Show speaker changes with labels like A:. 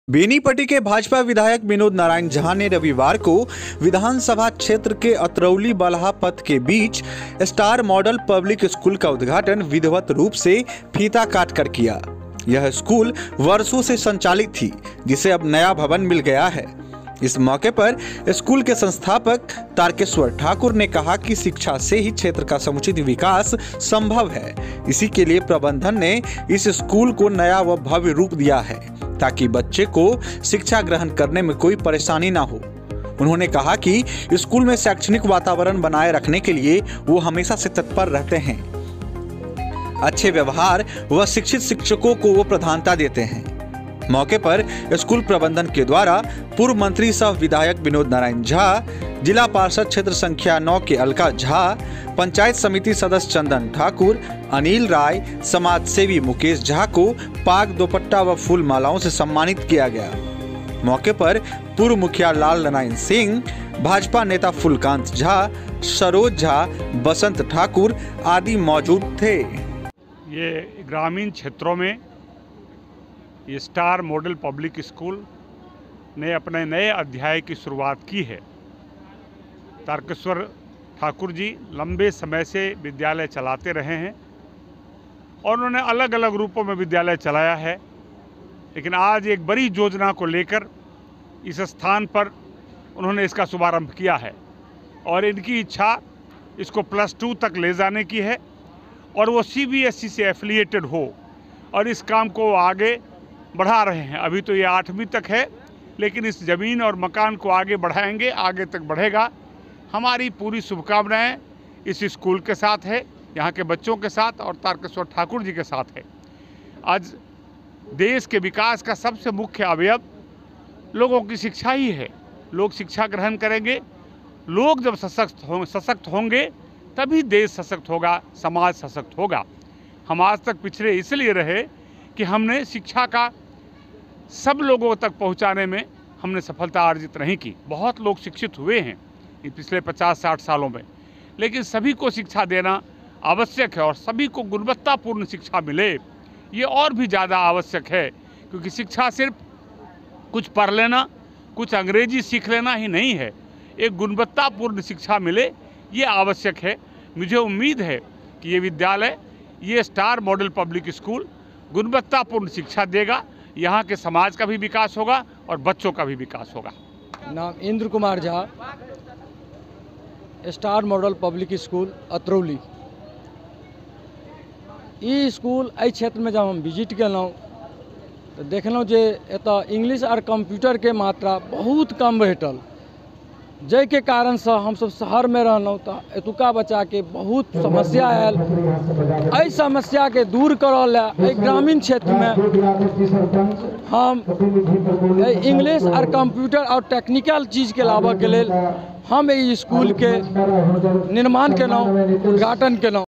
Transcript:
A: बेनीपट्टी के भाजपा विधायक विनोद नारायण झा ने रविवार को विधानसभा क्षेत्र के अतरौली बलहा पथ के बीच स्टार मॉडल पब्लिक स्कूल का उद्घाटन विधिवत रूप से फीता काटकर किया। यह स्कूल वर्षों से संचालित थी, जिसे अब नया भवन मिल गया है। इस मौके पर स्कूल के संस्थापक तारकेश्वर ठाकुर ने कहा कि शिक्षा से ही क्षेत्र का समुचित विकास संभव है। इसी के लिए प्रबंधन ने इस स्कूल को नया व भव्य रूप दिया है, ताकि बच्चे को शिक्षा ग्रहण करने में कोई परेशानी ना हो। उन्होंने कहा कि स्कूल में शैक्षणिक वातावरण बनाए रखने के लिए वो हमेशा से तत्पर रहते हैं। अच्छे व्यवहार व शिक्षित शिक्षकों को वो प्रधानता देते हैं। मौके पर स्कूल प्रबंधन के द्वारा पूर्व मंत्री सह विधायक विनोद नारायण झा, जिला पार्षद क्षेत्र संख्या 9 के अलका झा, पंचायत समिति सदस्य चंदन ठाकुर, अनिल राय, समाज सेवी मुकेश झा को पाग दोपट्टा व फूल मालाओं से सम्मानित किया गया। मौके पर पूर्व मुखिया लाल नारायण सिंह, भाजपा नेता फूलकांत झा, सरोज झा, बसंत ठाकुर आदि मौजूद थे।
B: ये ग्रामीण क्षेत्रों में ये स्टार मॉडल पब्लिक स्कूल ने अपने नए अध्याय की शुरुआत की है। तारकेश्वर ठाकुर जी लंबे समय से विद्यालय चलाते रहे हैं और उन्होंने अलग अलग रूपों में विद्यालय चलाया है, लेकिन आज एक बड़ी योजना को लेकर इस स्थान पर उन्होंने इसका शुभारंभ किया है और इनकी इच्छा इसको +2 तक ले जाने की है और वो CBSE से एफिलिएटेड हो और इस काम को आगे बढ़ा रहे हैं। अभी तो ये 8वीं तक है, लेकिन इस ज़मीन और मकान को आगे बढ़ाएंगे, आगे तक बढ़ेगा। हमारी पूरी शुभकामनाएं इस स्कूल के साथ है, यहाँ के बच्चों के साथ और तारकेश्वर ठाकुर जी के साथ है। आज देश के विकास का सबसे मुख्य अवयव लोगों की शिक्षा ही है। लोग शिक्षा ग्रहण करेंगे, लोग जब सशक्त होंगे तभी देश सशक्त होगा, समाज सशक्त होगा। हम आज तक पिछड़े इसलिए रहे कि हमने शिक्षा का सब लोगों तक पहुंचाने में हमने सफलता अर्जित नहीं की। बहुत लोग शिक्षित हुए हैं इन पिछले 50-60 सालों में, लेकिन सभी को शिक्षा देना आवश्यक है और सभी को गुणवत्तापूर्ण शिक्षा मिले ये और भी ज़्यादा आवश्यक है, क्योंकि शिक्षा सिर्फ कुछ पढ़ लेना, कुछ अंग्रेजी सीख लेना ही नहीं है। एक गुणवत्तापूर्ण शिक्षा मिले ये आवश्यक है। मुझे उम्मीद है कि ये विद्यालय, ये स्टार मॉडल पब्लिक स्कूल गुणवत्तापूर्ण शिक्षा देगा, यहाँ के समाज का भी विकास होगा और बच्चों का भी विकास होगा।
C: नाम Indra Kumar Jha, star model public school Atrauli. ई स्कूल एहि क्षेत्र में जब हम विजिट केलहुँ तो देखलहुँ जे एतऽ इंग्लिश और कंप्यूटर के मात्रा बहुत कम भेटल, जाहिके कारण से हम सब शहर में रहलहुँ तो एतुका बच्चा के बहुत समस्या आयल। एहि समस्या के दूर करऽ लए ग्रामीण क्षेत्र में हम इंग्लिश और कंप्यूटर और टेक्निकल चीज़ के लाबऽ के लेल हम ई स्कूल के निर्माण केलहुँ, उद्घाटन केलहुँ।